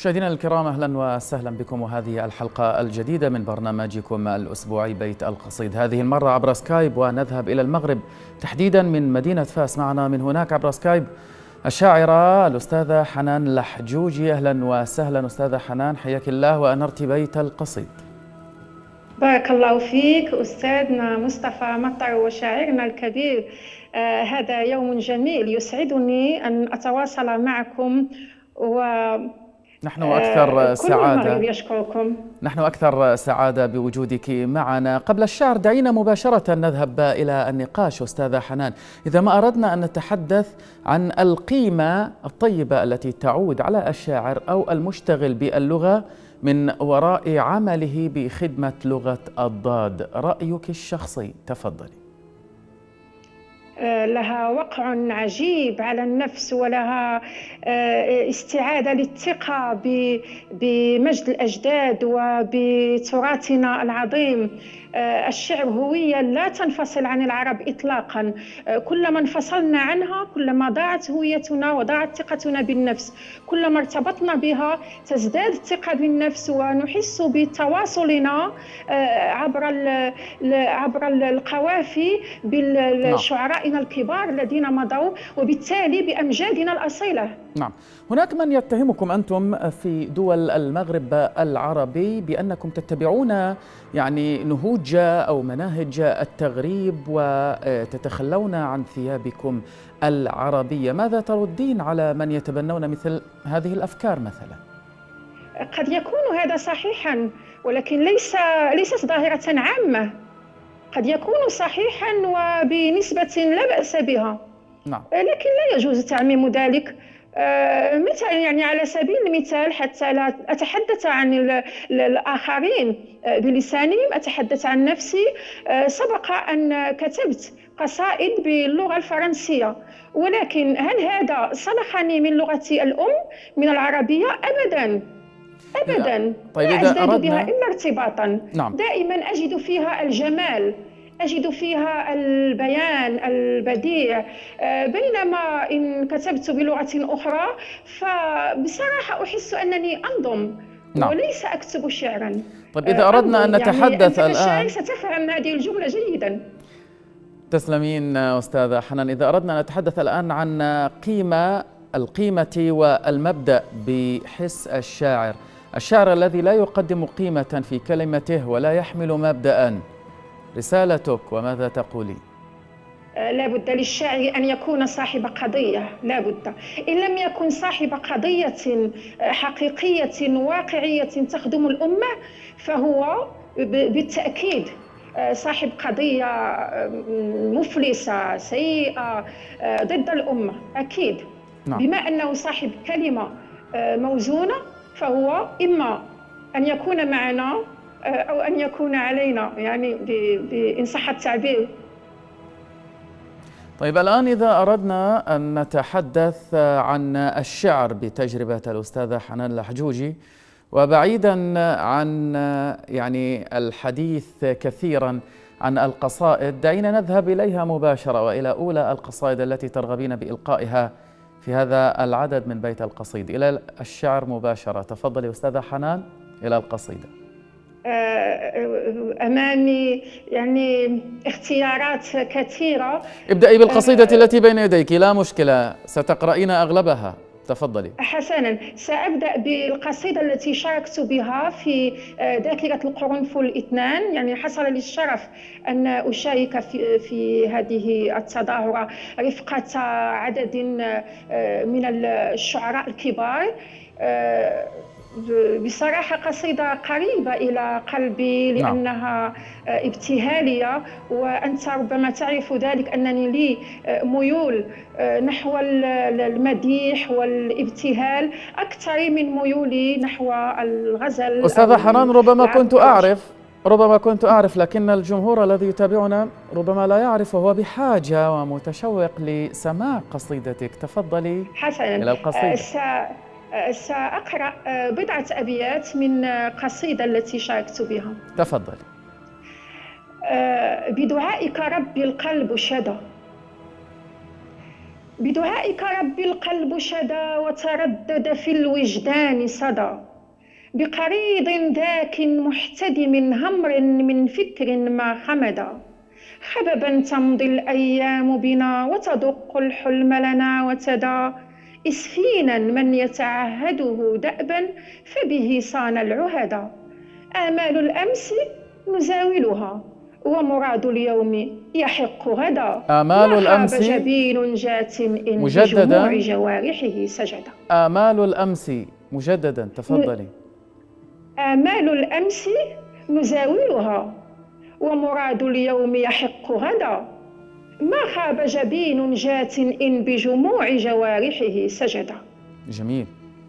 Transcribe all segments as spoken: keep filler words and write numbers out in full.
مشاهدينا الكرام، أهلا وسهلا بكم، وهذه الحلقة الجديدة من برنامجكم الأسبوعي بيت القصيد، هذه المرة عبر سكايب، ونذهب إلى المغرب تحديدا من مدينة فاس. معنا من هناك عبر سكايب الشاعرة الأستاذة حنان لحجوجي. أهلا وسهلا أستاذة حنان، حياك الله وأنرت بيت القصيد. بارك الله فيك أستاذنا مصطفى مطر وشاعرنا الكبير. آه هذا يوم جميل، يسعدني أن أتواصل معكم، و نحن أكثر سعادة كل المغرب يشكركم. نحن أكثر سعادة بوجودك معنا. قبل الشعر دعينا مباشرة نذهب إلى النقاش أستاذة حنان. إذا ما أردنا أن نتحدث عن القيمة الطيبة التي تعود على الشاعر أو المشتغل باللغة من وراء عمله بخدمة لغة الضاد، رأيك الشخصي، تفضلي. لها وقع عجيب على النفس، ولها استعادة للثقة بمجد الأجداد وبتراثنا العظيم. الشعر هوية لا تنفصل عن العرب إطلاقا، كلما انفصلنا عنها كلما ضاعت هويتنا وضاعت ثقتنا بالنفس، كلما ارتبطنا بها تزداد الثقة بالنفس ونحس بتواصلنا عبر عبر القوافي بالشعرائنا الكبار الذين مضوا، وبالتالي بأمجادنا الأصيلة. نعم، هناك من يتهمكم أنتم في دول المغرب العربي بأنكم تتبعون يعني نهوج أو مناهج التغريب وتتخلون عن ثيابكم العربية. ماذا تردين على من يتبنون مثل هذه الأفكار مثلا؟ قد يكون هذا صحيحا، ولكن ليس ليست ظاهرة عامة. قد يكون صحيحا وبنسبة لا بأس بها. نعم. لكن لا يجوز تعميم ذلك. مثلا يعني على سبيل المثال، حتى لا أتحدث عن الآخرين بلسانهم، أتحدث عن نفسي. سبق أن كتبت قصائد باللغة الفرنسية، ولكن هل هذا صلحني من لغتي الأم من العربية؟ أبدا أبدا. طيب، لا إذا أزداد أردنا... بها إلا ارتباطا. نعم. دائما أجد فيها الجمال، أجد فيها البيان البديع، بينما إن كتبت بلغة أخرى فبصراحة أحس أنني أنظم. نعم. وليس أكتب شعرا. طيب، إذا أردنا أن نتحدث يعني الآن، أنت ستفهم هذه الجملة جيدا. تسلمين أستاذة حنان. إذا أردنا أن نتحدث الآن عن قيمة القيمة والمبدأ بحس الشاعر، الشاعر الذي لا يقدم قيمة في كلمته ولا يحمل مبدأ، رسالتك وماذا تقولين؟ لا بد للشاعر أن يكون صاحب قضية، لا بد. إن لم يكن صاحب قضية حقيقية واقعية تخدم الأمة فهو بالتأكيد صاحب قضية مفلسة سيئة ضد الأمة، أكيد. نعم. بما أنه صاحب كلمة موزونة فهو إما أن يكون معنا أو أن يكون علينا، يعني إن صح التعبير. طيب، الآن إذا أردنا أن نتحدث عن الشعر بتجربة الأستاذة حنان لحجوجي، وبعيدا عن يعني الحديث كثيرا عن القصائد، دعينا نذهب إليها مباشرة وإلى أولى القصائد التي ترغبين بإلقائها في هذا العدد من بيت القصيد، إلى الشعر مباشرة. تفضلي أستاذة حنان إلى القصيدة. أمامي يعني اختيارات كثيرة. ابدأي بالقصيدة التي بين يديك، لا مشكلة، ستقرأين أغلبها. تفضلي. حسنا، سأبدأ بالقصيدة التي شاركت بها في ذاكرة القرنفل اثنان. يعني حصل لي الشرف أن أشارك في, في هذه التظاهرة رفقة عدد من الشعراء الكبار. بصراحة قصيدة قريبة إلى قلبي لأنها ابتهالية، وأنت ربما تعرف ذلك أنني لي ميول نحو المديح والابتهال أكثر من ميولي نحو الغزل. أستاذة حنان، ربما كنت أعرف ربما كنت أعرف لكن الجمهور الذي يتابعنا ربما لا يعرف، وهو بحاجة ومتشوق لسماع قصيدتك. تفضلي. حسنا. إلى القصيدة. سأقرأ بضعة أبيات من قصيدة التي شاركت بها. تفضل. بدعائك ربي القلب شدى، بدعائك ربي القلب شدا وتردد في الوجدان صدى، بقريض ذاك محتدم همر من فكر ما خمدا. حببا تمضي الأيام بنا وتدق الحلم لنا وتدا، إسفينا من يتعهده دأبا فبه صان العهدا. آمال الأمس نزاولها ومراد اليوم يحق غدا، آمال الأمس جبين جات إن مجددا بجموع جوارحه سجدا. آمال الأمس مجددا، تفضلي. آمال الأمس نزاولها ومراد اليوم يحق غدا، ما خاب جبين جات إن بجموع جوارحه سجدا. جميل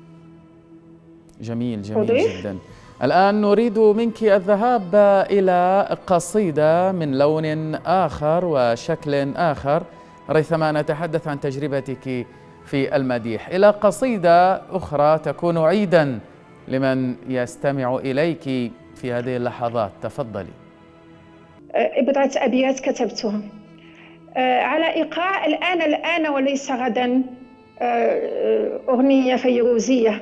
جميل جميل جدا. الآن نريد منك الذهاب إلى قصيدة من لون آخر وشكل آخر ريثما نتحدث عن تجربتك في المديح، إلى قصيدة أخرى تكون عيدا لمن يستمع إليك في هذه اللحظات. تفضلي. بضعة أبيات كتبتها على إيقاع الآن الآن وليس غدا، أغنية فيروزية،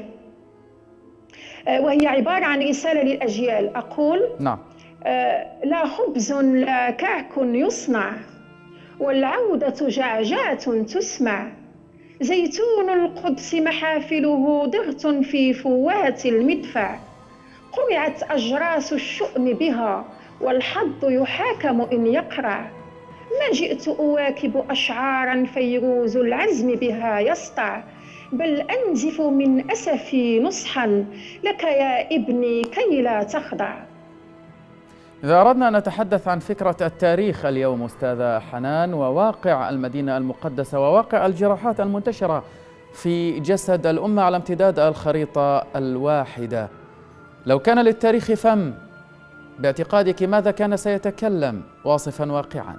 وهي عبارة عن رسالة للأجيال. أقول: نعم. لا خبز لا كعك يصنع، والعودة جعجعة تسمع، زيتون القدس محافله ضغط في فوهة المدفع، قرعت أجراس الشؤم بها والحظ يحاكم إن يقرع، ما جئت أواكب أشعارا فيروز العزم بها يسطع، بل أنزف من أسفي نصحا لك يا ابني كي لا تخضع. إذا أردنا أن نتحدث عن فكرة التاريخ اليوم أستاذة حنان، وواقع المدينة المقدسة وواقع الجراحات المنتشرة في جسد الأمة على امتداد الخريطة الواحدة، لو كان للتاريخ فم باعتقادك ماذا كان سيتكلم واصفا واقعا؟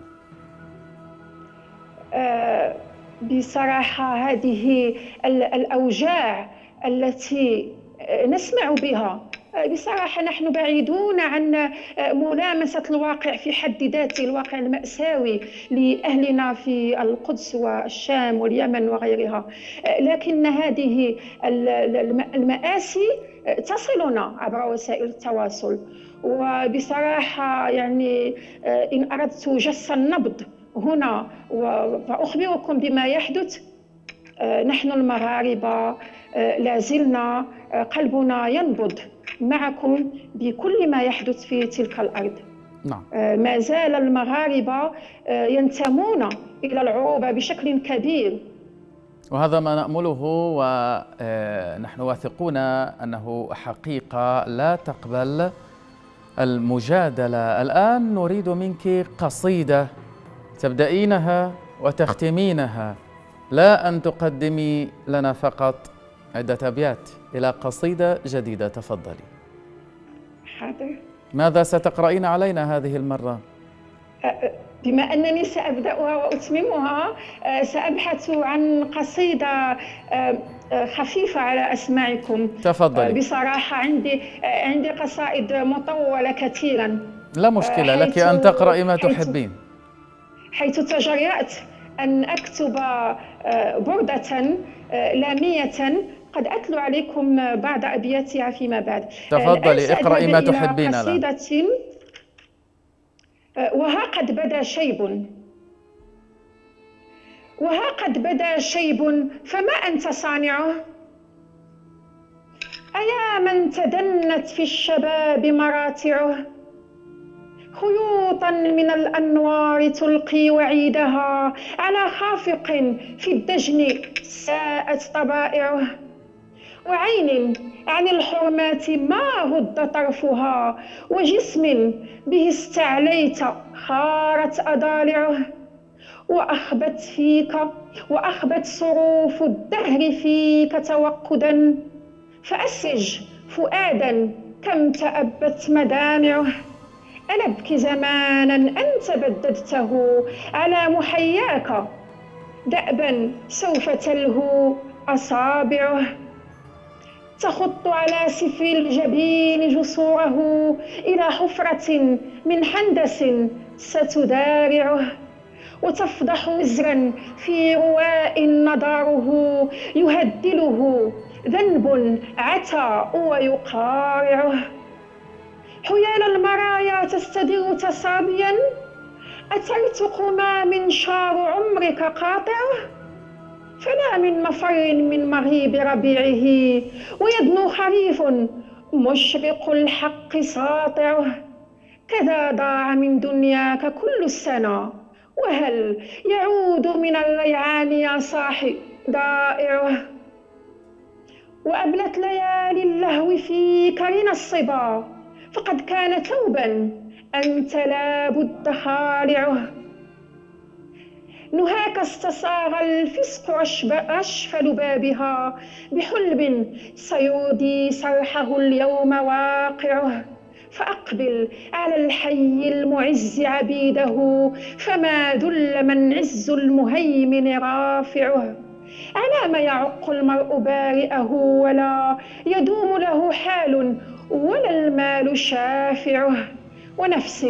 أه بصراحة هذه الأوجاع التي نسمع بها، بصراحة نحن بعيدون عن ملامسة الواقع في حد ذاته، الواقع المأساوي لأهلنا في القدس والشام واليمن وغيرها، لكن هذه المآسي تصلنا عبر وسائل التواصل. وبصراحة يعني إن أردت جس النبض هنا وأخبركم بما يحدث، نحن المغاربة لازلنا قلبنا ينبض معكم بكل ما يحدث في تلك الأرض. نعم. ما زال المغاربة ينتمون إلى العروبة بشكل كبير، وهذا ما نأمله، ونحن واثقون أنه حقيقة لا تقبل المجادلة. الآن نريد منك قصيدة تبدأينها وتختمينها، لا أن تقدمي لنا فقط عدة أبيات، إلى قصيدة جديدة. تفضلي. حاضر. ماذا ستقرأين علينا هذه المرة؟ بما أنني سأبدأها وأتممها، سأبحث عن قصيدة خفيفة على أسماعكم. تفضلي. بصراحة عندي عندي قصائد مطولة كثيرا. لا مشكلة، لك أن تقرأي ما حيث تحبين. حيث تجرأت أن أكتب بردة لامية، قد أتلو عليكم بعض أبياتها فيما بعد. تفضلي اقرأي ما تحبين. قصيدة: وها قد بدا شيب، وها قد بدا شيب فما أنت صانعه، أيا من تدنت في الشباب مراتعه، خيوطا من الأنوار تلقي وعيدها على خافق في الدجن ساءت طبائعه، وعين عن الحرمات ما هد طرفها، وجسم به استعليت خارت أضالعه، وأخبت فيك وأخبت صروف الدهر فيك توقدا، فأسج فؤادا كم تأبت مدامعه، ألا ابكي زمانا أنت بددته على محياك، دأبا سوف تلهو أصابعه، تخط على سفل الجبين جسوره إلى حفرة من حندس ستدارعه، وتفضح وزرا في رواء نضاره يهدله ذنب عتى ويقارعه. حيال المرايا تستدر تصابيا، أترتق ما منشار عمرك قاطعه. فلا من مفر من مغيب ربيعه، ويدنو خريف مشرق الحق ساطعه. كذا ضاع من دنياك كل السنة، وهل يعود من الريعان يا صاحي ضائعه. وأبلت ليالي اللهو فيك رنا الصبا، فقد كان ثوبا أنت لا بد خالعه. نهاك استصاغ الفسق أشفل بابها، بحلم سيودي صرحه اليوم واقعه. فأقبل على الحي المعز عبيده، فما ذل من عز المهيمن رافعه. على ما يعق المرء بارئه، ولا يدوم له حال ولا المال شافعه. ونفس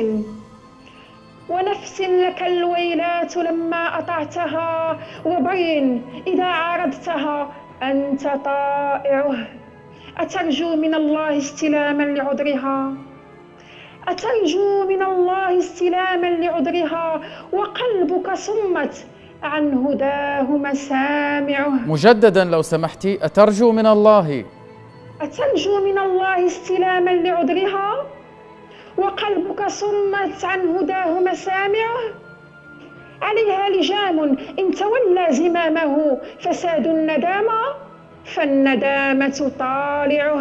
ونفس لك الويلات لما أطعتها، وبر إذا عارضتها أنت طائعه. أترجو من الله استلاما لعذرها أترجو من الله استلاما لعذرها وقلبك صمت عن هداه مسامعه. مجددا لو سمحتي، أترجو من الله أترجو من الله استلاما لعذرها وقلبك صمت عن هداه مسامعه. عليها لجام إن تولى زمامه فساد الندامة، فالندامة طالعه.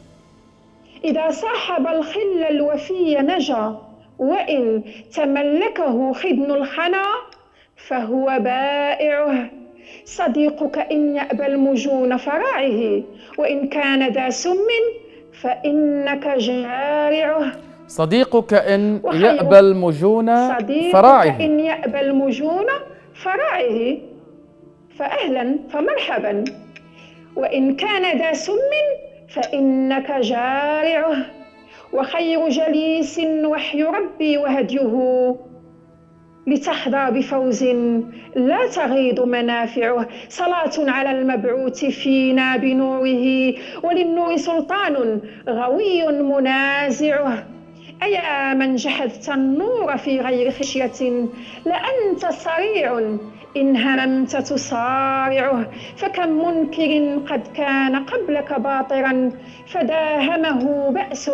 إذا صاحب الخل الوفي نجا، وإن تملكه خدن الخنا فهو بائعه. صديقك إن يأبى المجون فراعه، وإن كان ذا سم فإنك جارعه. صديقك إن يأبى المجون فراعه صديقك إن يأبى المجون فراعه فأهلا فمرحبا، وإن كان ذا سم فإنك جارعه. وخير جليس وحي ربي وهديه، لتحظى بفوز لا تغيض منافعه. صلاة على المبعوث فينا بنوره، وللنور سلطان غوي منازعه. أيا من جحدت النور في غير خشية، لأنت سريع إن هممت تصارعه. فكم منكر قد كان قبلك باطرا، فداهمه بأس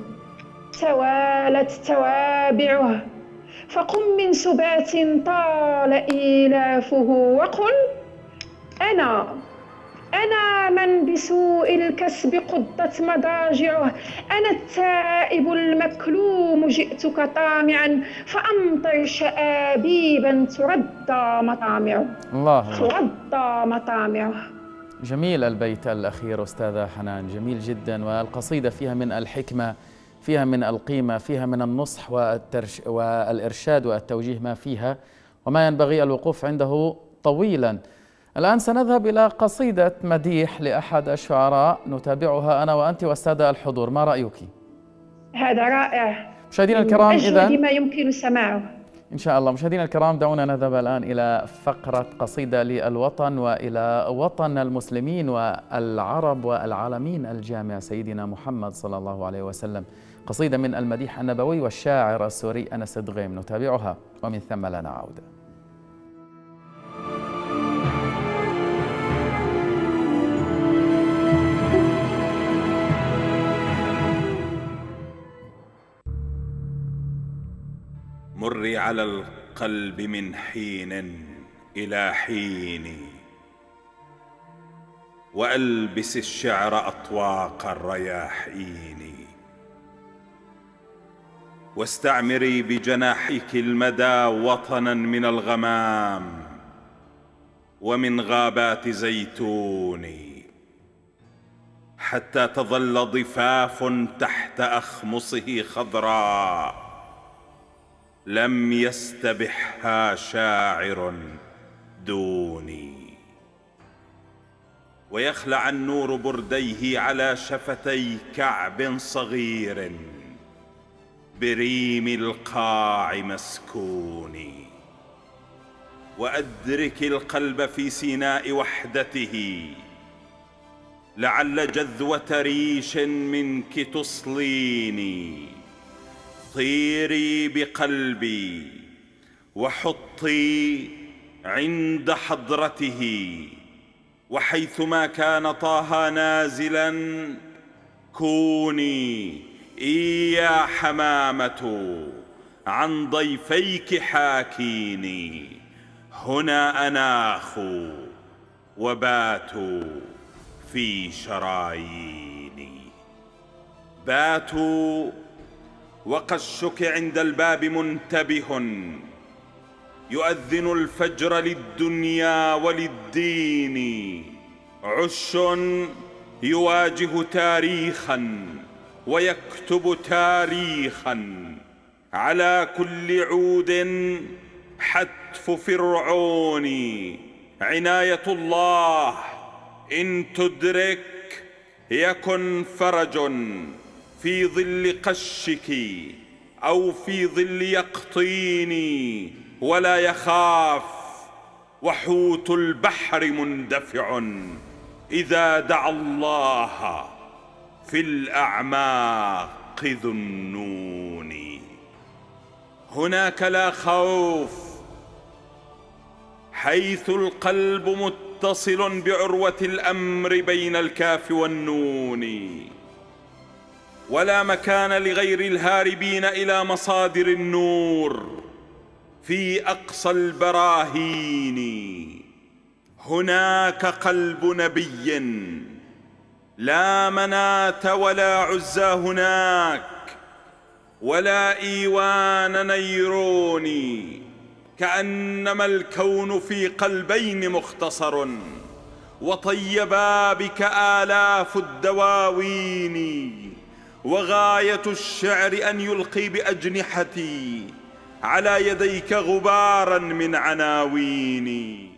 توالت توابعه. فقم من سبات طال إيلافه، وقل أنا أنا من بسوء الكسب قضت مضاجعه. أنا التائب المكلوم جئتك طامعا، فأمطر شآبيبا تردى مطامعه. الله تردى مطامعه. جميل البيت الأخير أستاذة حنان، جميل جدا، والقصيدة فيها من الحكمة، فيها من القيمة، فيها من النصح والترش والإرشاد والتوجيه ما فيها، وما ينبغي الوقوف عنده طويلا. الآن سنذهب إلى قصيدة مديح لأحد الشعراء نتابعها أنا وأنت والسادة الحضور، ما رأيك؟ هذا رائع. مشاهدينا الكرام، إذن ما يمكن سماعه إن شاء الله. مشاهدينا الكرام، دعونا نذهب الآن إلى فقرة قصيدة للوطن وإلى وطن المسلمين والعرب والعالمين الجامع سيدنا محمد صلى الله عليه وسلم. قصيدة من المديح النبوي والشاعر السوري أنس دغيم، نتابعها ومن ثم لنا عودة. مري على القلب من حين إلى حين، وألبس الشعر أطواق الرياحين، واستعمري بجناحك المدى وطنا من الغمام ومن غابات زيتون، حتى تظل ضفاف تحت أخمصه خضراء لم يستبحها شاعر دوني، ويخلع النور برديه على شفتي كعب صغير بريم القاع مسكون، وأدرك القلب في سيناء وحدته، لعل جذوة ريش منك تصليني. طيري بقلبي وحطي عند حضرته، وحيثما كان طه نازلا كوني إيا حمامة عن ضيفيك حاكيني. هنا أناخ وباتوا في شراييني. باتوا وقشك عند الباب منتبه، يؤذن الفجر للدنيا وللدين. عش يواجه تاريخا ويكتب تاريخا، على كل عود حتف فرعون. عناية الله إن تدرك يكن فرج في ظل قشك أو في ظل يقطيني. ولا يخاف وحوت البحر مندفع إذا دعا الله في الأعماق ذنوني. هناك لا خوف حيث القلب متصل بعروة الأمر بين الكاف والنون. ولا مكان لغير الهاربين إلى مصادر النور في أقصى البراهين. هناك قلب نبي، لا مناة ولا عزى هناك، ولا إيوان نيروني. كأنما الكون في قلبين مختصر، وطيبا بك آلاف الدواوين. وغاية الشعر أن يلقي بأجنحتي على يديك غبارا من عناويني.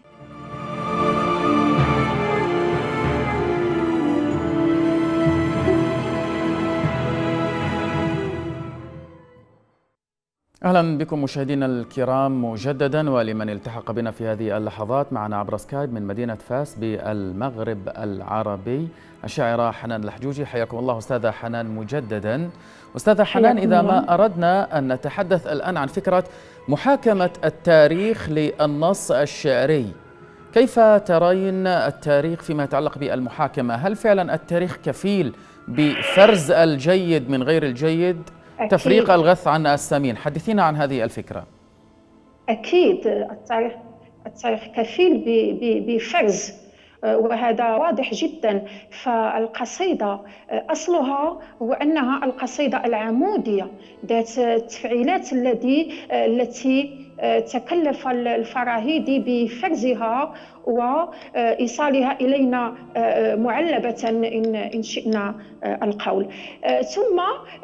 أهلا بكم مشاهدينا الكرام مجددا، ولمن التحق بنا في هذه اللحظات معنا عبر سكايب من مدينة فاس بالمغرب العربي الشاعرة حنان الحجوجي. حياكم الله أستاذة حنان مجددا. أستاذة حنان، إذا ما أردنا أن نتحدث الآن عن فكرة محاكمة التاريخ للنص الشعري، كيف ترين التاريخ فيما يتعلق بالمحاكمة؟ هل فعلا التاريخ كفيل بفرز الجيد من غير الجيد؟ أكيد. تفريق الغث عن السمين، حدثينا عن هذه الفكرة. أكيد التاريخ التاريخ كفيل بفرز، وهذا واضح جدا. فالقصيدة أصلها هو أنها القصيدة العمودية ذات التفعيلات التي التي تكلف الفراهيدي بفرزها وإيصالها إلينا معلبة إن إن شئنا القول. ثم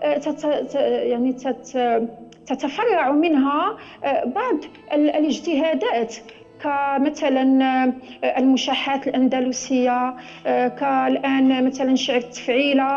يعني تتفرع منها بعض الاجتهادات، كمثلا المشاحات الأندلسية، كالآن مثلا شعر التفعيلة.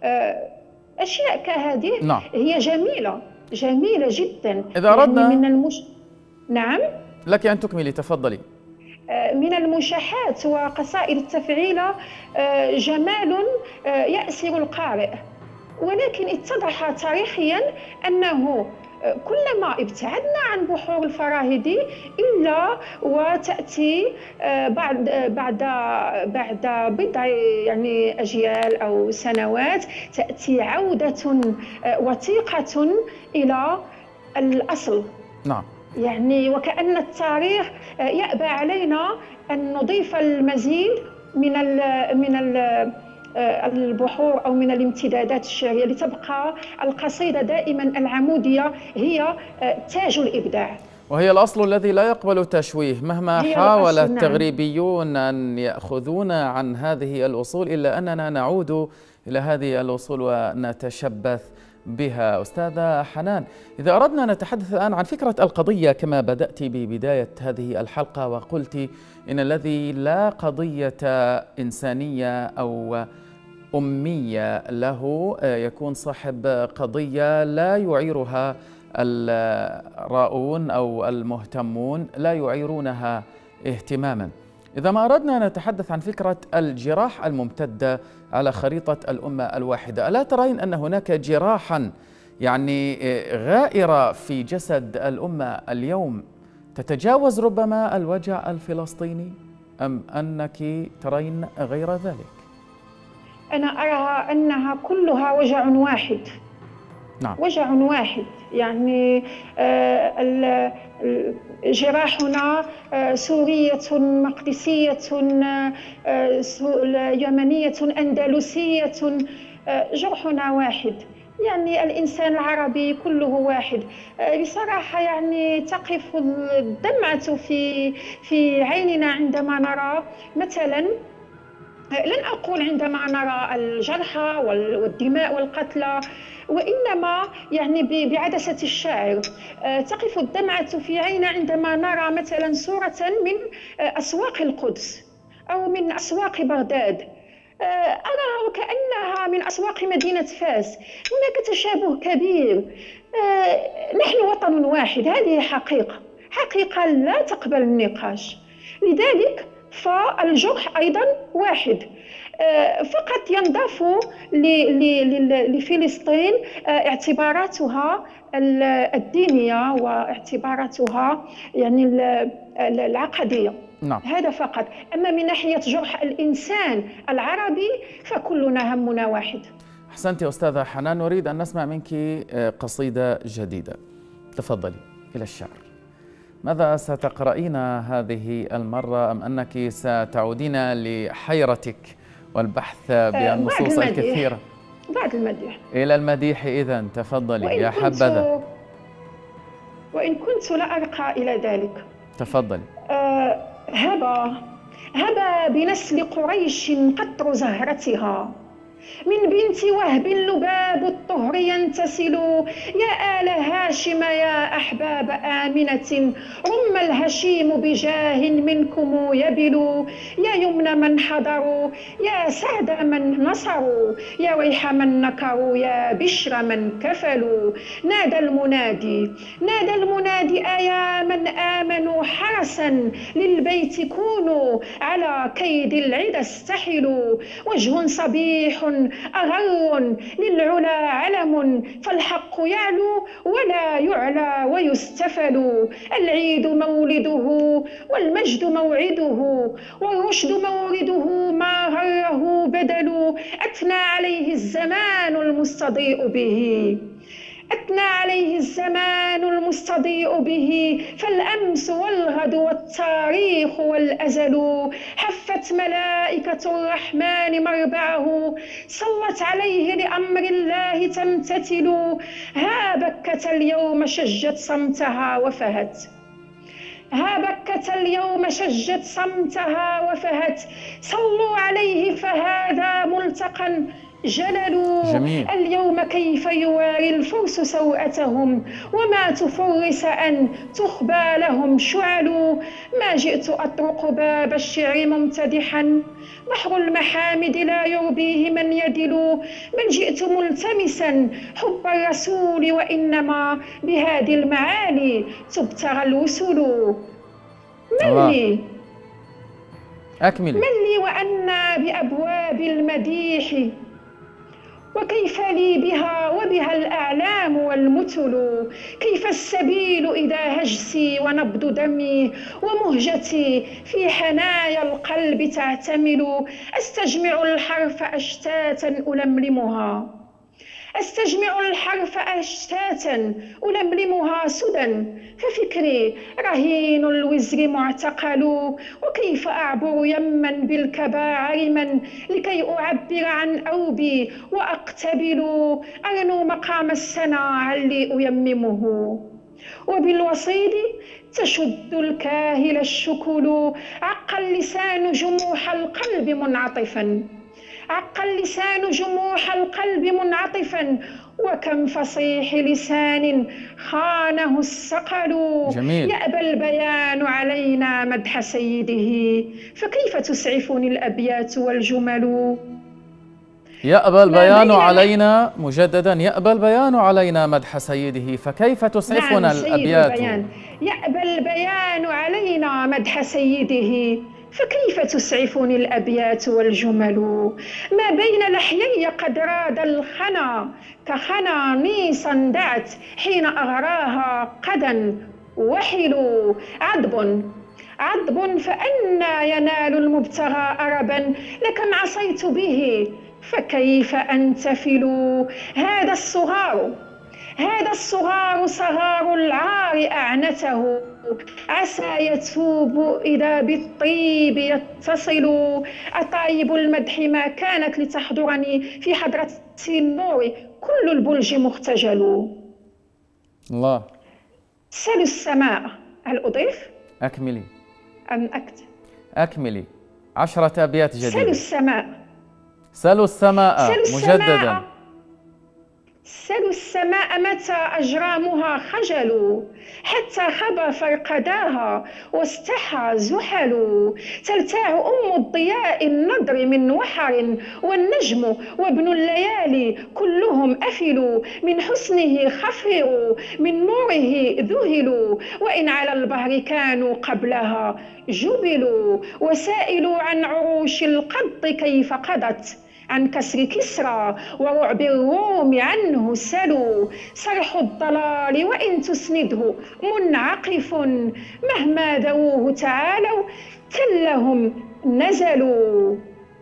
أشياء كهذه نعم. هي جميلة جميلة جدا. إذا أردنا يعني من المش... نعم لك أن تكملي، تفضلي. من المشاحات وقصائد التفعيلة جمال يأسر القارئ، ولكن اتضح تاريخيا أنه كلما ابتعدنا عن بحور الفراهيدي إلا وتأتي بعد بعد بعد بضع يعني أجيال أو سنوات تأتي عودة وثيقة إلى الأصل. نعم. يعني وكأن التاريخ يأبى علينا أن نضيف المزيد من ال من ال البحور أو من الامتدادات الشعرية، لتبقى القصيدة دائما العمودية هي تاج الإبداع، وهي الأصل الذي لا يقبل التشويه. مهما حاول التغريبيون أن يأخذونا عن هذه الأصول إلا أننا نعود إلى هذه الأصول ونتشبث بها. أستاذة حنان، إذا أردنا أن نتحدث الآن عن فكرة القضية كما بدأت ببداية هذه الحلقة وقلت إن الذي لا قضية إنسانية أو أمية له يكون صاحب قضية لا يعيرها الراؤون أو المهتمون لا يعيرونها اهتماما. إذا ما أردنا أن نتحدث عن فكرة الجراح الممتدة على خريطة الأمة الواحدة، ألا ترين أن هناك جراحا يعني غائرة في جسد الأمة اليوم تتجاوز ربما الوجع الفلسطيني، أم أنك ترين غير ذلك؟ أنا أرى أنها كلها وجع واحد. نعم. وجع واحد، يعني آه جراحنا آه سورية مقدسية آه يمنية أندلسية، آه جرحنا واحد، يعني الإنسان العربي كله واحد. آه بصراحة يعني تقف الدمعة في في عيننا عندما نرى مثلا، لن أقول عندما نرى الجرحى والدماء والقتلى، وإنما يعني بعدسة الشاعر تقف الدمعة في عيننا عندما نرى مثلا صورة من أسواق القدس أو من أسواق بغداد، أراها وكأنها من أسواق مدينة فاس. هناك تشابه كبير. نحن وطن واحد، هذه حقيقة، حقيقة لا تقبل النقاش. لذلك فالجرح أيضا واحد، فقط ينضاف لفلسطين اعتباراتها الدينية واعتباراتها يعني العقدية. نعم. هذا فقط. أما من ناحية جرح الإنسان العربي فكلنا همنا واحد. أحسنت يا أستاذة حنان، نريد أن نسمع منك قصيدة جديدة، تفضلي إلى الشعر. ماذا ستقرأين هذه المرة، أم أنك ستعودين لحيرتك والبحث بالنصوص الكثيرة؟ بعد المديح. إلى المديح إذن، تفضلي يا حبذا. وإن كنت لا أرقى إلى ذلك. تفضلي. أه هبا هبا بنسل قريش قطر زهرتها، من بنت وهب لباب الطهر ينتسل. يا آل هاشم يا أحباب آمنة، رم الهشيم بجاه منكم يبل. يا يمن من حضروا، يا سعد من نصروا، يا ويح من نكروا، يا بشر من كفلوا. نادى المنادي نادى المنادي أيا من آمنوا حرسا للبيت كونوا، على كيد العدا استحلوا. وجه صبيح أغر للعلا علم، فالحق يعلو ولا يعلى ويستفل. العيد مولده والمجد موعده، والرشد مورده، ما غره بدل. أثنى عليه الزمان المستضيء به أثنى عليه الزمان المستضيء به، فالأمس والغد والتاريخ والأزل. حفت ملائكة الرحمن مربعه، صلت عليه لأمر الله تمتثل. ها بكة اليوم شجت صمتها وفهت ها بكة اليوم شجت صمتها وفهت. صلوا عليه فهذا ملتقى جلل. جميل. اليوم كيف يواري الفرس سوءتهم، وما تفرس أن تخبى لهم شعل. ما جئت أطرق باب الشعر ممتدحا، بحر المحامد لا يربيه من يدل. بل جئت ملتمسا حب الرسول، وإنما بهذه المعالي تبتغى الوصول. من لي أكمل من لي وأنا بأبواب المديح، وكيف لي بها وبها الأعلام والمثل. كيف السبيل إذا هجسي ونبض دمي، ومهجتي في حنايا القلب تعتمل. أستجمع الحرف أشتاتا ألملمها أستجمع الحرف أشتاتا ألملمها سدى، ففكري رهين الوزر معتقل. وكيف أعبر يما بالكباعر من، لكي أعبر عن أوبي وأقتبل. أرنو مقام السنا علي أيممه، وبالوصيد تشد الكاهل الشكل. عق اللسان جموح القلب منعطفا عق اللسان جموح القلب منعطفا، وكم فصيح لسان خانه الصقل. جميل. يأبى البيان علينا مدح سيده، فكيف تسعفني الأبيات والجمل. يأبى البيان علينا مجددا، يأبى البيان علينا مدح سيده، فكيف تسعفنا نعم الأبيات؟ البيان. يأبى البيان علينا مدح سيده، فكيف تسعفني الأبيات والجمل. ما بين لحيي قد راد الخنا، كخنا نيصا دعت حين أغراها قدا وحلوا. عذب عذب فأنا ينال المبتغى أربا، لكم عصيت به فكيف أنتفل. هذا الصغار هذا الصغار صغار العار أعنته، عسى يتوب إذا بالطيب يتصل. أطايب المدح ما كانت لتحضرني، في حضرة النور كل البلج مختجل. الله. سلوا السماء. هل أضيف؟ أكملي. أم أكتب؟ أكملي. عشرة أبيات جديدة. سلوا السماء. سلوا السماء سلوا مجددا. السماء. سلوا السماء متى أجرامها خجلوا، حتى خبى فرقداها واستحى زحل. ترتاع أم الضياء النضر من وحر، والنجم وابن الليالي كلهم أفلوا. من حسنه خفروا، من نوره ذهلوا، وإن على البحر كانوا قبلها جبلوا. وسائلوا عن عروش القد كيف قضت، عن كسر كسرى ورعب الروم عنه سلوا. صرح الضلال وإن تسنده منعقف، مهما ذووه تعالوا كلهم نزلوا.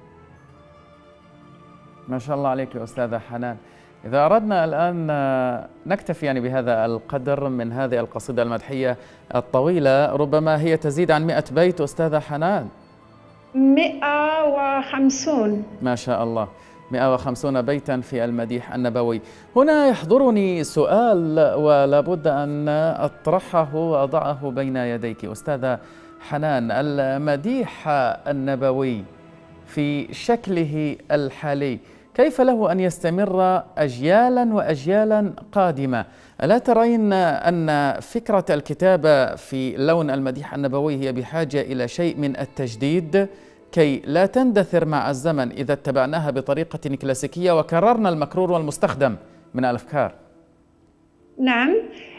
ما شاء الله عليك يا أستاذة حنان. إذا أردنا الآن نكتفي يعني بهذا القدر من هذه القصيدة المدحية الطويلة، ربما هي تزيد عن مئة بيت أستاذة حنان. مئة وخمسون. ما شاء الله، مئة وخمسون بيتا في المديح النبوي. هنا يحضرني سؤال ولا بد أن أطرحه وأضعه بين يديك أستاذة حنان. المديح النبوي في شكله الحالي كيف له أن يستمر أجيالا وأجيالا قادمة؟ ألا ترين أن فكرة الكتابة في لون المديح النبوي هي بحاجة إلى شيء من التجديد كي لا تندثر مع الزمن إذا اتبعناها بطريقة كلاسيكية وكررنا المكرور والمستخدم من الأفكار؟ نعم،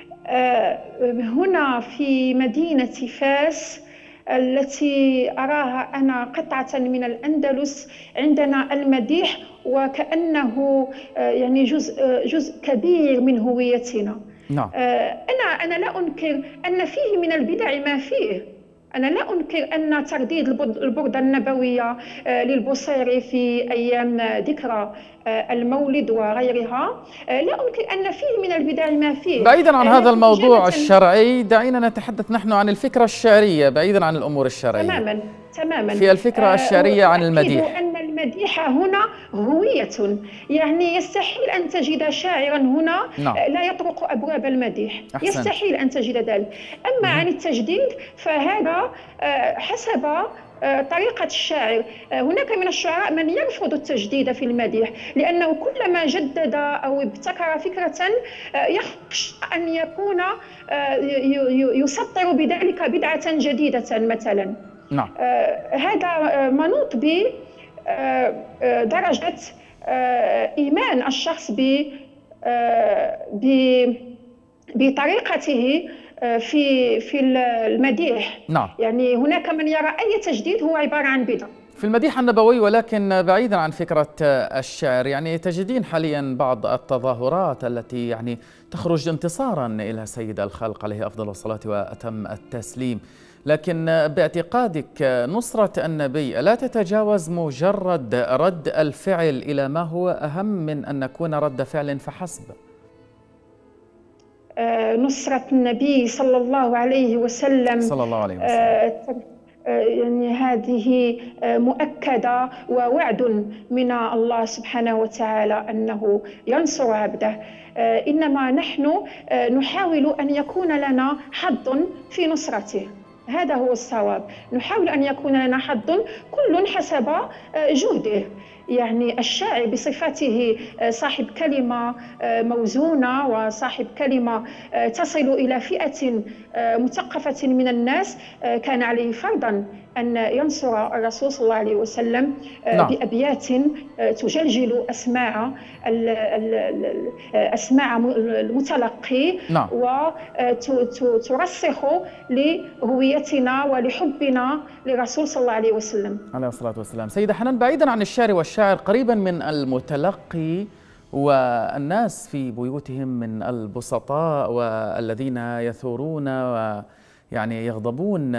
هنا في مدينة فاس التي أراها أنا قطعة من الأندلس عندنا المديح، وكأنه يعني جزء جزء كبير من هويتنا. نعم. أنا أنا لا أنكر أن فيه من البدع ما فيه. أنا لا أنكر أن ترديد البردة النبوية للبصيري في أيام ذكرى المولد وغيرها، لا أنكر أن فيه من البدع ما فيه. بعيدا عن هذا الموضوع الشرعي، دعينا نتحدث نحن عن الفكرة الشعرية بعيدا عن الأمور الشرعية. تماما تماما. في الفكرة الشعرية عن المديح، أن المديح هنا هوية، يعني يستحيل أن تجد شاعرا هنا نعم. لا يطرق أبواب المديح. أحسن. يستحيل أن تجد ذلك. أما عن التجديد فهذا حسب طريقة الشاعر. هناك من الشعراء من يرفض التجديد في المديح، لأنه كلما جدد أو ابتكر فكرة يخشى أن يكون يسطر بذلك بدعة جديدة مثلا. نعم. هذا منوط بدرجة إيمان الشخص بطريقته في في المديح. نعم. يعني هناك من يرى أي تجديد هو عبارة عن بدعة في المديح النبوي، ولكن بعيدا عن فكرة الشعر، يعني تجدين حاليا بعض التظاهرات التي يعني تخرج انتصارا إلى سيد الخلق عليه أفضل الصلاة وأتم التسليم، لكن باعتقادك نصرة النبي لا تتجاوز مجرد رد الفعل إلى ما هو أهم من أن نكون رد فعل فحسب؟ نصرة النبي صلى الله عليه وسلم صلى الله عليه وسلم يعني هذه مؤكدة ووعد من الله سبحانه وتعالى أنه ينصر عبده. إنما نحن نحاول أن يكون لنا حظ في نصرته، هذا هو الصواب. نحاول أن يكون لنا حظ كل حسب جهده. يعني الشاعر بصفته صاحب كلمة موزونة وصاحب كلمة تصل إلى فئة مثقفة من الناس، كان عليه فرضا أن ينصر الرسول صلى الله عليه وسلم نعم. بأبيات تجلجل أسماع أسماع المتلقي نعم. وترسخ لهويتنا ولحبنا للرسول صلى الله عليه وسلم عليه الصلاة والسلام. سيدة حنان، بعيدا عن الشعر والشاعر، قريبا من المتلقي والناس في بيوتهم من البسطاء والذين يثورون و يعني يغضبون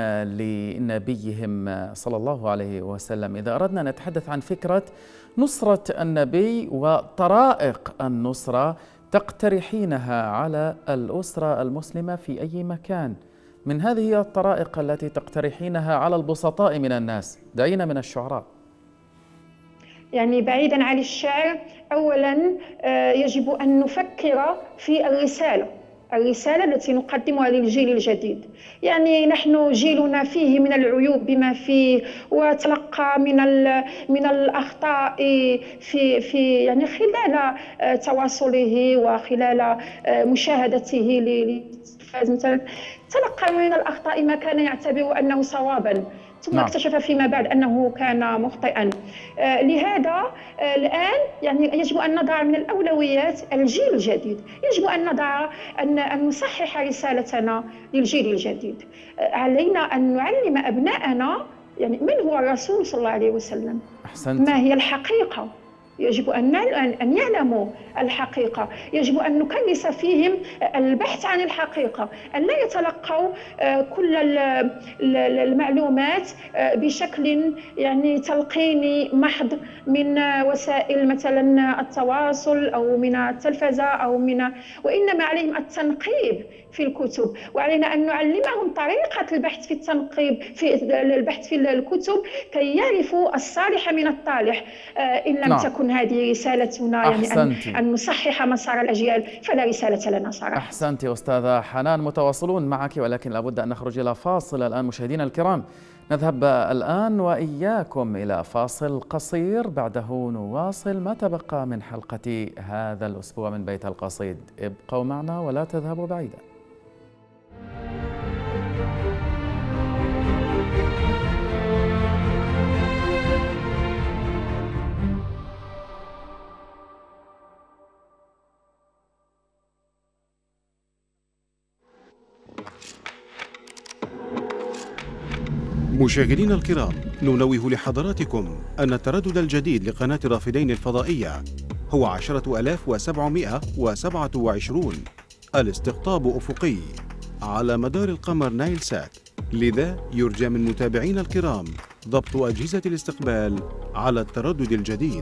لنبيهم صلى الله عليه وسلم، إذا أردنا أن نتحدث عن فكرة نصرة النبي وطرائق النصرة تقترحينها على الأسرة المسلمة في أي مكان، من هذه الطرائق التي تقترحينها على البسطاء من الناس، دعينا من الشعراء. يعني بعيدا عن الشعر، أولا يجب أن نفكر في الرسالة الرسالة التي نقدمها للجيل الجديد. يعني نحن جيلنا فيه من العيوب بما فيه، وتلقى من من الأخطاء في في يعني خلال تواصله وخلال مشاهدته للتلفاز مثلا، تلقى من الأخطاء ما كان يعتبر أنه صوابا، ثم نعم. اكتشف فيما بعد أنه كان مخطئا. آه لهذا آه الآن يعني يجب أن نضع من الأولويات الجيل الجديد، يجب أن نضع أن, أن نصحح رسالتنا للجيل الجديد. آه علينا أن نعلم أبناءنا يعني من هو الرسول صلى الله عليه وسلم، أحسنت. ما هي الحقيقة، يجب أن أن يعلموا الحقيقة، يجب أن نكنس فيهم البحث عن الحقيقة، أن لا يتلقوا كل المعلومات بشكل يعني تلقيني محض من وسائل مثلا التواصل أو من التلفزة أو من، وإنما عليهم التنقيب في الكتب، وعلينا أن نعلمهم طريقة البحث في التنقيب في البحث في الكتب كي يعرفوا الصالح من الطالح. إن لم نعم. تكن هذه رسالتنا يعني أن, أن نصحح مسار الأجيال فلا رسالة لنا صراحة. أحسنت أستاذة حنان، متواصلون معك ولكن لابد أن نخرج إلى فاصل الآن. مشاهدينا الكرام، نذهب الآن وإياكم إلى فاصل قصير، بعده نواصل ما تبقى من حلقة هذا الأسبوع من بيت القصيد. ابقوا معنا ولا تذهبوا بعيدا. مشاهدينا الكرام، ننوه لحضراتكم أن التردد الجديد لقناة الرافدين الفضائية هو عشرة آلاف وسبعمائة وسبعة وعشرين، الاستقطاب أفقي على مدار القمر نايل سات، لذا يرجى من متابعينا الكرام ضبط أجهزة الاستقبال على التردد الجديد.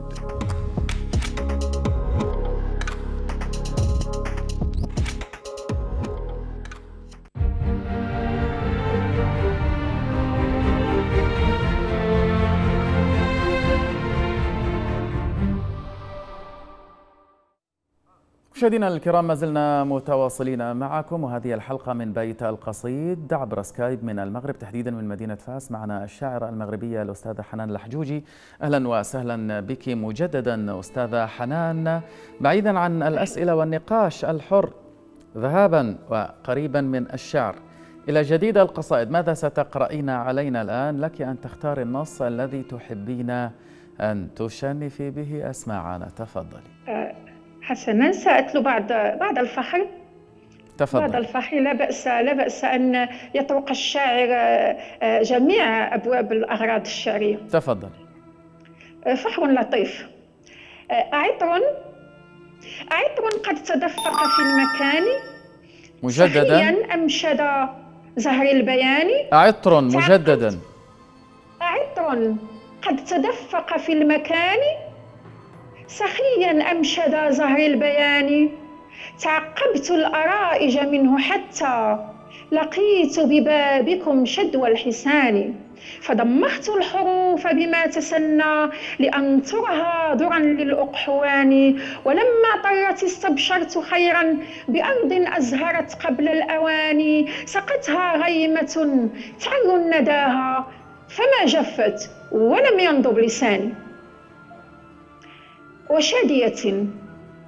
مشاهدينا الكرام، ما زلنا متواصلين معكم، وهذه الحلقة من بيت القصيد عبر سكايب من المغرب، تحديدا من مدينة فاس. معنا الشاعرة المغربية الأستاذة حنان الحجوجي. أهلا وسهلا بك مجددا أستاذة حنان. بعيدا عن الأسئلة والنقاش الحر ذهابا وقريبا من الشعر إلى جديد القصائد، ماذا ستقرأين علينا الآن؟ لك أن تختار النص الذي تحبين أن تشنفي به أسماعنا، تفضلي. حسنا، سأتلو بعض بعض الفخر. تفضل. بعض الفخر، لا بأس لا بأس أن يطرق الشاعر جميع أبواب الأغراض الشعرية. تفضل. فخر لطيف. عطر عطر قد تدفق في المكان مجددا، سخيا أمشد زهر البيان. عطر مجددا. عطر قد تدفق في المكان سخيا أمشد زهر البيان. تعقبت الأرائج منه حتى لقيت ببابكم شدوى الحسان. فضمخت الحروف بما تسنى لأنطرها درا للأقحوان. ولما طرت استبشرت خيرا بأرض أزهرت قبل الأوان. سقتها غيمة تعر نداها فما جفت ولم ينضب لساني. وشادية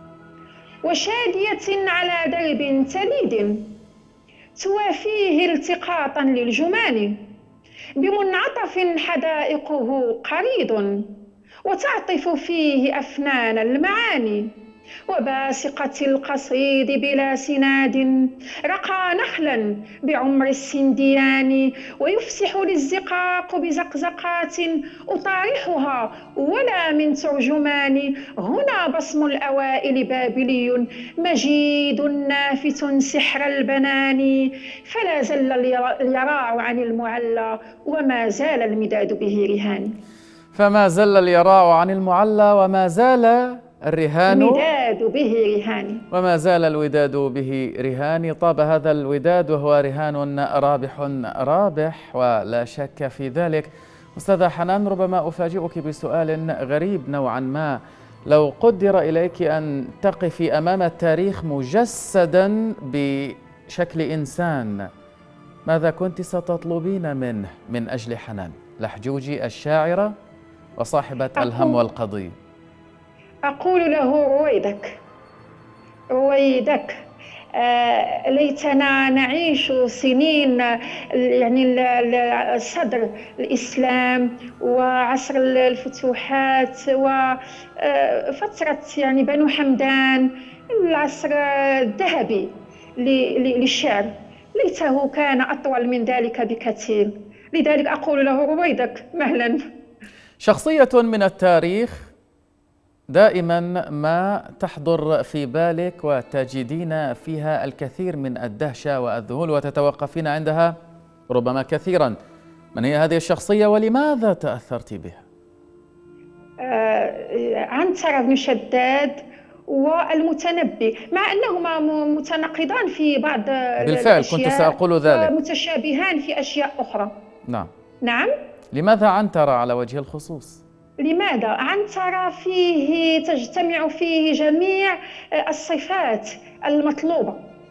وشادية على درب تليد توافيه التقاطا للجمان، بمنعطف حدائقه قريض وتعطف فيه أفنان المعاني، وباسقة القصيد بلا سناد رقى نخلا بعمر السنديان، ويفسح للزقاق بزقزقات أطارحها ولا من ترجمان، هنا بصم الأوائل بابلي مجيد نافت سحر البنان، فلا زل اليراع عن المعلى وما زال المداد به رهان. فما زل اليراع عن المعلى وما زال الرهان الوداد به رهان وما زال الوداد به رهان. طاب هذا الوداد وهو رهان رابح رابح ولا شك في ذلك. أستاذة حنان، ربما أفاجئك بسؤال غريب نوعا ما. لو قدر إليك أن تقفي أمام التاريخ مجسدا بشكل إنسان، ماذا كنت ستطلبين منه من أجل حنان لحجوجي الشاعرة وصاحبة الهم والقضية؟ أقول له: رويدك رويدك، آه ليتنا نعيش سنين يعني صدر الإسلام وعصر الفتوحات وفترة يعني بنو حمدان، العصر الذهبي للشعر، ليته كان أطول من ذلك بكثير. لذلك أقول له: رويدك مهلا. شخصية من التاريخ دائما ما تحضر في بالك وتجدين فيها الكثير من الدهشة والذهول وتتوقفين عندها ربما كثيرا. من هي هذه الشخصية ولماذا تأثرت بها؟ آه عنترة بن شداد والمتنبي، مع أنهما متناقضان في بعض بالفعل الأشياء، كنت سأقول ذلك، ومتشابهان في أشياء أخرى. نعم نعم. لماذا عنترة على وجه الخصوص؟ لماذا؟ عنترة فيه تجتمع فيه جميع الصفات المطلوبة،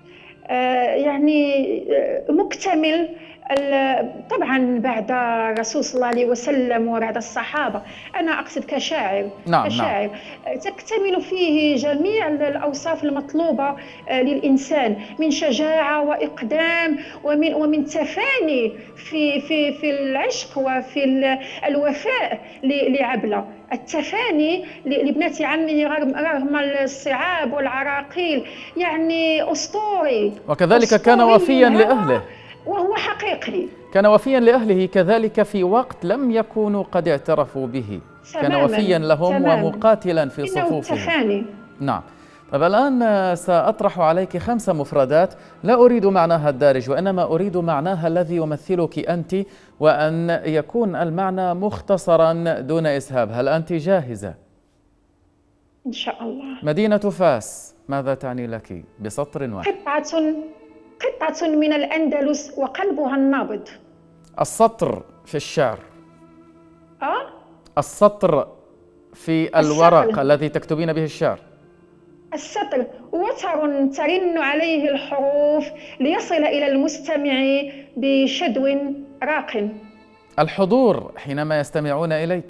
يعني مكتمل طبعا بعد الرسول صلى الله عليه وسلم وبعد الصحابة. أنا أقصد كشاعر. نعم كشاعر نعم. تكتمل فيه جميع الأوصاف المطلوبة للإنسان من شجاعة وإقدام ومن ومن تفاني في في في العشق وفي الوفاء لعبلة، التفاني لابنة عمه رغم الصعاب والعراقيل، يعني أسطوري. وكذلك أسطوري كان وفيا لأهله، وهو حقيقي. كان وفيا لأهله كذلك في وقت لم يكونوا قد اعترفوا به، كان وفيا لهم تماماً. ومقاتلا في صفوفهم. نعم. طيب الآن سأطرح عليك خمس مفردات، لا أريد معناها الدارج وإنما أريد معناها الذي يمثلك أنت، وأن يكون المعنى مختصرا دون إسهاب. هل أنت جاهزة؟ إن شاء الله. مدينة فاس ماذا تعني لك بسطر واحد؟ قطعة قطعة من الأندلس وقلبها النابض. السطر في الشعر. أه؟ السطر في الورق الذي تكتبين به الشعر. السطر وتر ترن عليه الحروف ليصل إلى المستمع بشدو راق. الحضور حينما يستمعون إليك.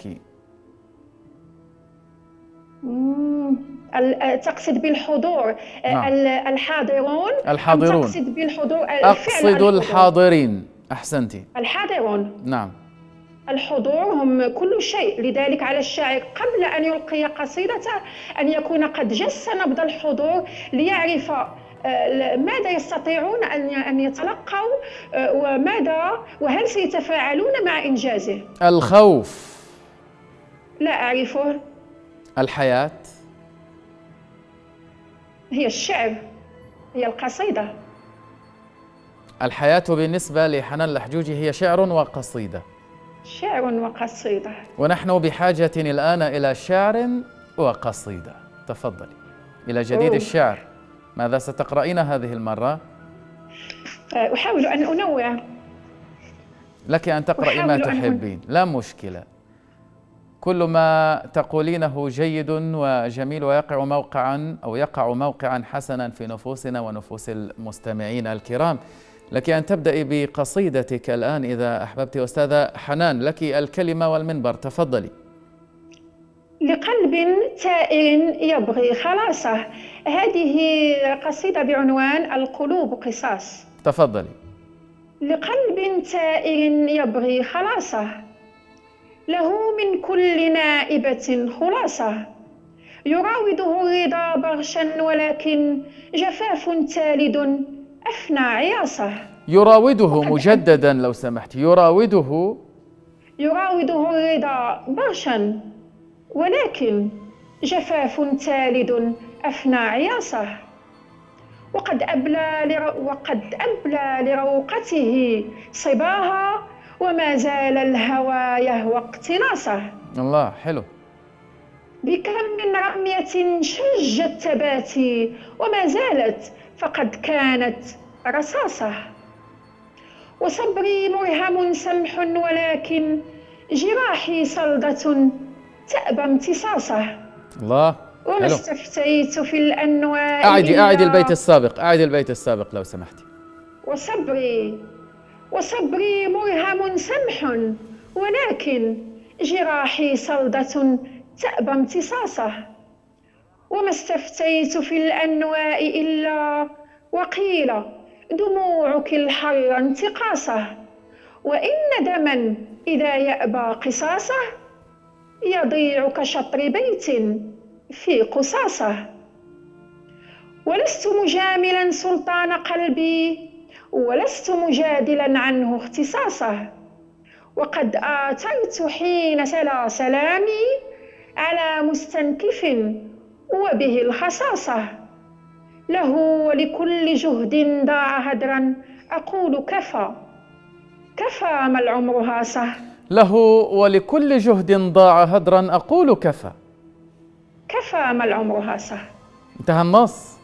تقصد بالحضور نعم. الحاضرون الحاضرون تقصد بالحضور أقصد الحاضرين. أحسنتي. الحاضرون نعم. الحضور هم كل شيء. لذلك على الشاعر قبل أن يلقي قصيدته أن يكون قد جس نبض الحضور ليعرف ماذا يستطيعون أن يتلقوا وماذا وهل سيتفاعلون مع إنجازه. الخوف. لا أعرفه. الحياة. هي الشعر، هي القصيدة. الحياة بالنسبة لحنان الحجوجي هي شعر وقصيدة. شعر وقصيدة. ونحن بحاجة الآن إلى شعر وقصيدة. تفضلي إلى جديد أوه. الشعر، ماذا ستقرأين هذه المرة؟ أحاول أن أنوع. لك أن تقرأي ما تحبين، لا مشكلة. كل ما تقولينه جيد وجميل ويقع موقعا أو يقع موقعا حسنا في نفوسنا ونفوس المستمعين الكرام. لك أن تبدأي بقصيدتك الآن إذا أحببت. أستاذة حنان، لك الكلمة والمنبر، تفضلي. لقلب تائر يبغي خلاصه. هذه قصيدة بعنوان القلوب قصاص. تفضلي. لقلب تائر يبغي خلاصه، له من كل نائبة خلاصة، يراوده الرضا بغشا ولكن جفاف تالد أفنى عياصه. يراوده مجددا لو سمحت. يراوده يراوده الرضا بغشا ولكن جفاف تالد أفنى عياصه، وقد أبلى لرو... وقد أبلى لروقته صباها، وما زال الهوى يهوى اقتناصه. الله، حلو. بكم من رمية شجت تباتي وما زالت فقد كانت رصاصة، وصبري مرهم سمح ولكن جراحي صلدة تأبى امتصاصه. الله، وما حلو. استفتيت في الأنواع. أعدي أعدي البيت السابق، أعدي البيت السابق لو سمحتي. وصبري وصبري مرهم سمح ولكن جراحي صلدة تأبى امتصاصه، وما استفتيت في الأنواع إلا وقيل دموعك الحر انتقاصه، وإن دما إذا يأبى قصاصه يضيع كشطر بيت في قصاصه. ولست مجاملا سلطان قلبي ولست مجادلا عنه اختصاصه، وقد آثرت حين سلا سلامي على مستنكف وبه الخصاصة، له ولكل جهد ضاع هدرا أقول كفى كفى ما العمر هاصه. له ولكل جهد ضاع هدرا أقول كفى كفى ما العمر هاصه. انتهى النص.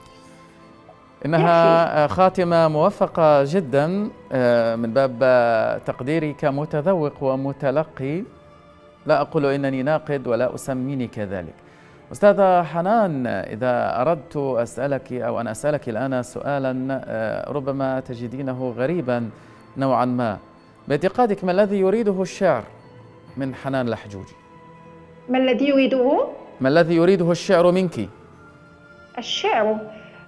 إنها خاتمة موفقة جدا من باب تقديري كمتذوق ومتلقي، لا أقول إنني ناقد ولا أسميني كذلك. أستاذة حنان، إذا أردت أسألك أو أن أسألك الآن سؤالا ربما تجدينه غريبا نوعا ما، باعتقادك ما الذي يريده الشعر من حنان لحجوجي؟ ما الذي يريده؟ ما الذي يريده الشعر منك؟ الشعر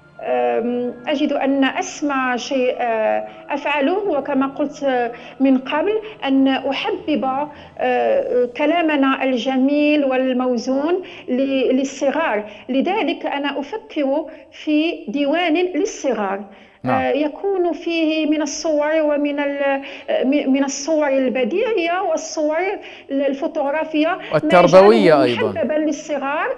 أجد أن أسمى شيء أفعله، وكما قلت من قبل أن أحبب كلامنا الجميل والموزون للصغار، لذلك أنا أفكر في ديوان للصغار. نعم. يكون فيه من الصور ومن من الصور البديعية والصور الفوتوغرافية والتربوية أيضا محببا للصغار،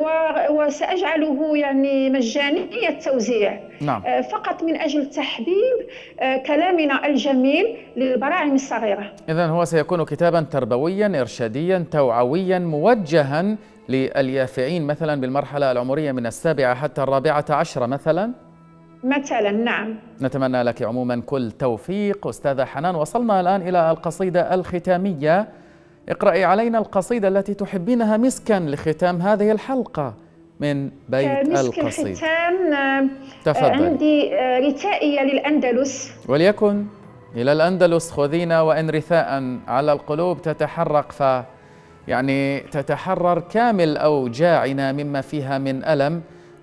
وسأجعله يعني مجاني التوزيع. نعم. فقط من أجل تحبيب كلامنا الجميل للبراعم الصغيرة. إذن هو سيكون كتابا تربويا إرشاديا توعويا موجها لليافعين مثلا بالمرحلة العمرية من السابعة حتى الرابعة عشرة مثلا مثلا. نعم. نتمنى لك عموما كل توفيق أستاذة حنان. وصلنا الآن إلى القصيدة الختامية. اقرأي علينا القصيدة التي تحبينها مسكا لختام هذه الحلقة من بيت مسك القصيدة. الختام. تفضل. عندي رثائية للأندلس. وليكن إلى الأندلس خذينا، وإن رثاء على القلوب تتحرق، ف يعني تتحرر كامل أوجاعنا مما فيها من ألم،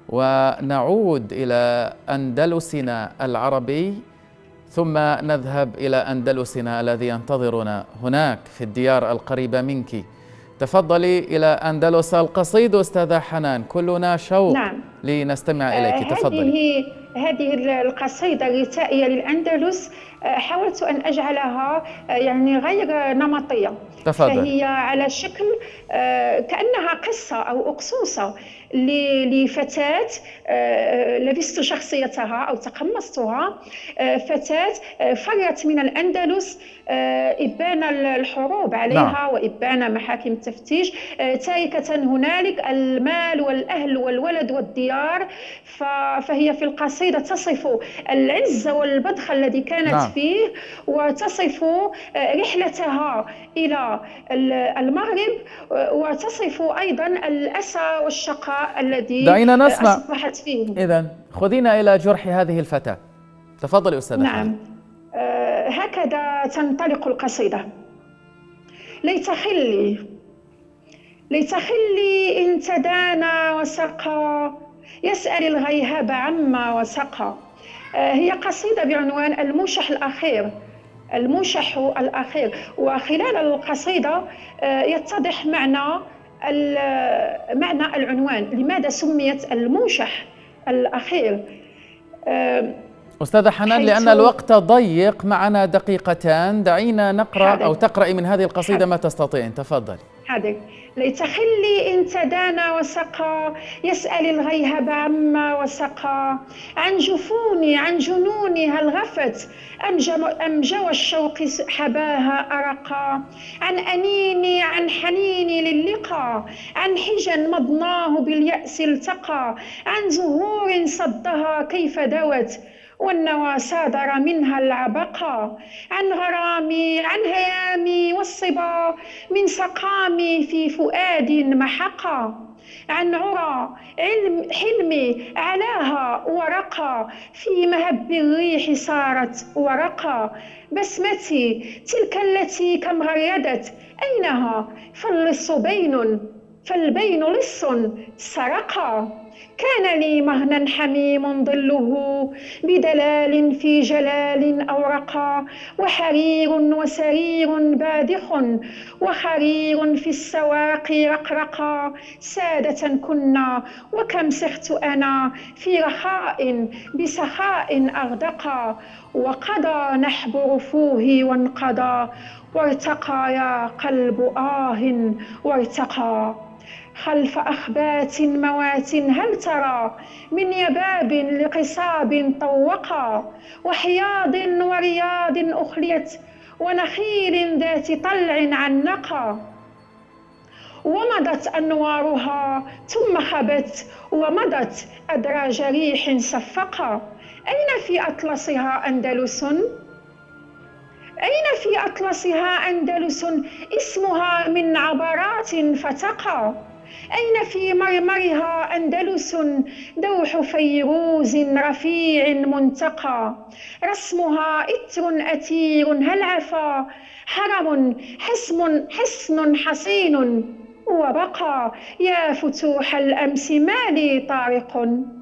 ونعود إلى أندلسنا العربي، ثم نذهب إلى أندلسنا الذي ينتظرنا هناك في الديار القريبة منك. تفضلي إلى أندلس القصيد أستاذة حنان، كلنا شوق. نعم. لنستمع إليك. تفضلي. هذه هذه القصيدة الرثائية للأندلس حاولت أن أجعلها يعني غير نمطية. تفضل. فهي على شكل كأنها قصة أو أقصوصة لفتاة لبست شخصيتها أو تقمصتها، فتاة فرت من الأندلس إبان الحروب عليها. نعم. وإبان محاكم التفتيش، تاركة هنالك المال والأهل والولد والديار. فهي في القصيدة تصف العز والبذخ الذي كانت نعم. فيه، وتصف رحلتها إلى المغرب، وتصف أيضا الأسى والشقاء الذي دعينا نسمع. أصبحت فيه. إذن خذينا إلى جرح هذه الفتاة. تفضلي أستاذة. نعم. آه هكذا تنطلق القصيدة. ليت خلي ليت خلي إن تدانى وسقى يسأل الغيهب عما وسقى. هي قصيدة بعنوان الموشح الأخير، الموشح الأخير. وخلال القصيدة يتضح معنى معنى العنوان، لماذا سميت الموشح الأخير. أستاذة حنان، لأن الوقت ضيق، معنا دقيقتان، دعينا نقرأ حاضر. أو تقرأي من هذه القصيدة حاضر. ما تستطيعين، تفضل. حاضر. ليت خلي إن تدانى وسقى يسأل الغيهب عما وسقى، عن جفوني عن جنوني هل غفت أم جوى الشوق حباها أرقى، عن أنيني عن حنيني للقى، عن حجن مضناه باليأس التقى، عن زهور صدها كيف دوت والنوى صادر منها العبقى، عن غرامي عن هيامي والصبا من سقامي في فؤاد محقا، عن عرى علم حلمي علاها ورقى في مهب الريح صارت ورقى، بسمتي تلك التي كم غردت أينها فاللص بين فالبين لص سرقا، كان لي مهنا حميم ظله بدلال في جلال أورقا، وحرير وسرير بادخ وخرير في السواق رقرقا، سادة كنا وكم سخت أنا في رخاء بسخاء أغدقا، وقضى نحب رفوه وانقضى وارتقى يا قلب آه وارتقى، خلف أخبات موات هل ترى من يباب لقصاب طوقا، وحياض ورياض أخليت ونخيل ذات طلع عنقا، ومضت أنوارها ثم خبت ومضت أدراج ريح صفقا، أين في أطلسها أندلس؟ أين في أطلسها أندلس اسمها من عبرات فتقى، أين في مرمرها أندلس دوح فيروز رفيع منتقى، رسمها إتر أتير هل عفا حرم حسن حسن حصين وبقى، يا فتوح الأمس ما لي طارق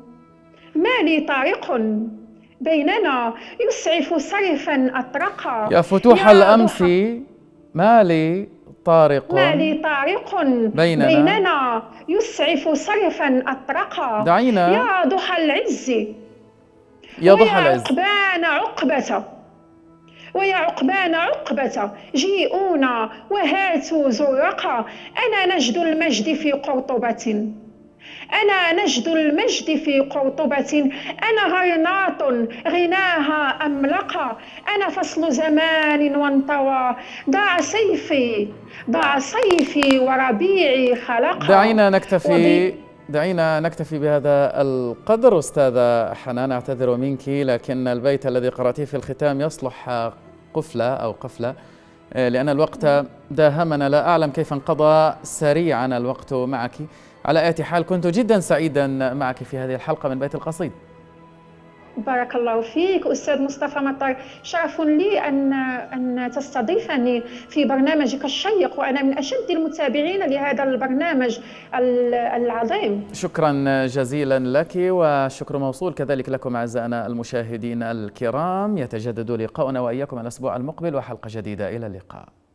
ما لي طارق بيننا يسعف صرفا أطرقا، يا فتوح الأمس ما لي طارق ما لي طارق بيننا, بيننا يسعف صرفا أطرقا، دعينا يا ضحى العز يا ضحى العز عقبان عقبة ويا عقبان عقبة جيئونا وهاتوا زرقا، أنا نجد المجد في قرطبة أنا نجد المجد في قرطبة، أنا غرناط غناها أملقا، أنا فصل زمان وانطوى ضاع سيفي ضاع صيفي وربيعي خلقا. دعينا نكتفي دعينا نكتفي بهذا القدر. أستاذة حنان، أعتذر منك، لكن البيت الذي قرأتيه في الختام يصلح قفلة أو قفلة، لأن الوقت داهمنا، لا أعلم كيف انقضى سريعا الوقت معك. على أي حال كنت جدا سعيدا معك في هذه الحلقة من بيت القصيد. بارك الله فيك أستاذ مصطفى مطر، شرف لي أن أن تستضيفني في برنامجك الشيق، وأنا من أشد المتابعين لهذا البرنامج العظيم. شكرا جزيلا لك، وشكر موصول كذلك لكم أعزائنا المشاهدين الكرام. يتجدد لقاؤنا وإياكم الأسبوع المقبل وحلقة جديدة. إلى اللقاء.